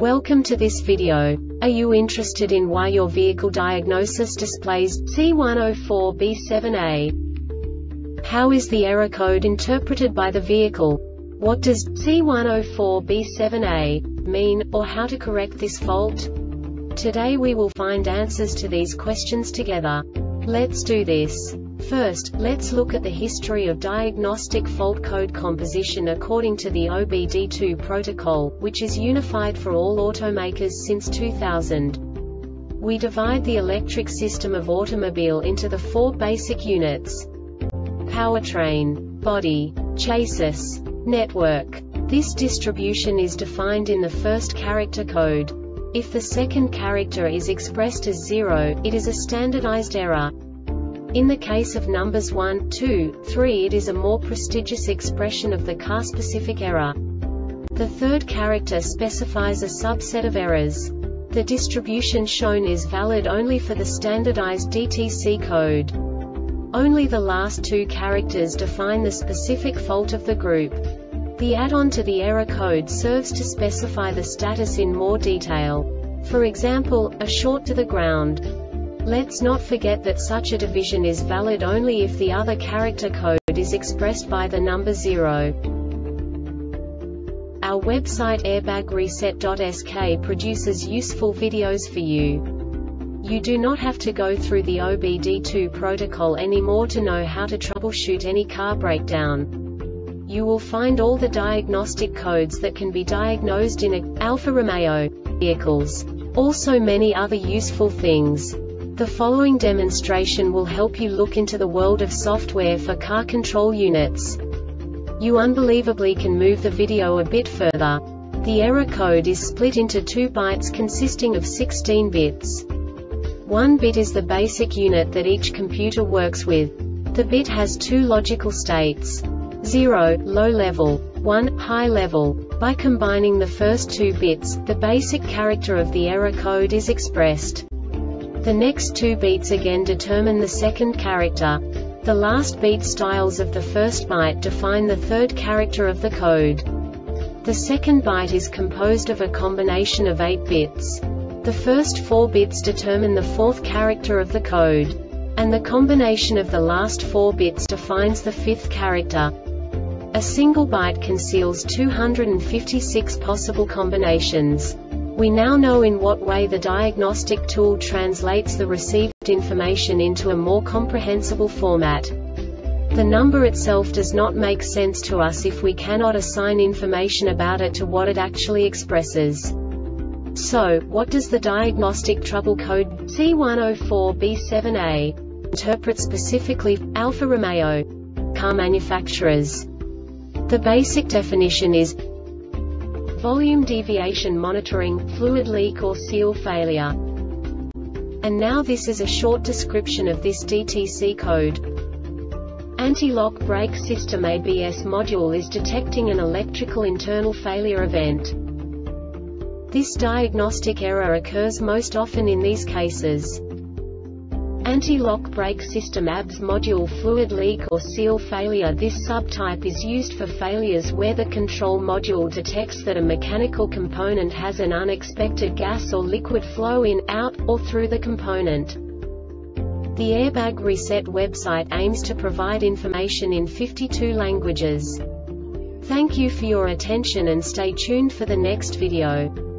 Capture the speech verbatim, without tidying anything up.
Welcome to this video. Are you interested in why your vehicle diagnosis displays C one oh four B seven A? How is the error code interpreted by the vehicle? What does C one oh four B seven A mean, or how to correct this fault? Today we will find answers to these questions together. Let's do this. First, let's look at the history of diagnostic fault code composition according to the O B D two protocol, which is unified for all automakers since two thousand. We divide the electric system of automobile into the four basic units: powertrain, body, chassis, network. This distribution is defined in the first character code. If the second character is expressed as zero, it is a standardized error. In the case of numbers one, two, three, it is a more prestigious expression of the car-specific error. The third character specifies a subset of errors. The distribution shown is valid only for the standardized D T C code. Only the last two characters define the specific fault of the group. The add-on to the error code serves to specify the status in more detail. For example, a short to the ground. Let's not forget that such a division is valid only if the other character code is expressed by the number zero. Our website airbag reset dot S K produces useful videos for you. You do not have to go through the O B D two protocol anymore to know how to troubleshoot any car breakdown. You will find all the diagnostic codes that can be diagnosed in a Alfa Romeo vehicles. Also many other useful things. The following demonstration will help you look into the world of software for car control units. You unbelievably can move the video a bit further. The error code is split into two bytes consisting of sixteen bits. One bit is the basic unit that each computer works with. The bit has two logical states: zero, low level, one, high level. By combining the first two bits, the basic character of the error code is expressed. The next two beats again determine the second character. The last beat styles of the first byte define the third character of the code. The second byte is composed of a combination of eight bits. The first four bits determine the fourth character of the code. And the combination of the last four bits defines the fifth character. A single byte conceals two hundred fifty-six possible combinations. We now know in what way the diagnostic tool translates the received information into a more comprehensible format. The number itself does not make sense to us if we cannot assign information about it to what it actually expresses. So, what does the diagnostic trouble code C one oh four B seven A interpret specifically for Alfa Romeo car manufacturers? The basic definition is volume deviation monitoring, fluid leak or seal failure. And now this is a short description of this D T C code. Anti-lock brake system A B S module is detecting an electrical internal failure event. This diagnostic error occurs most often in these cases: anti-lock brake system A B S module fluid leak or seal failure. This subtype is used for failures where the control module detects that a mechanical component has an unexpected gas or liquid flow in, out, or through the component. The Airbag Reset website aims to provide information in fifty-two languages. Thank you for your attention and stay tuned for the next video.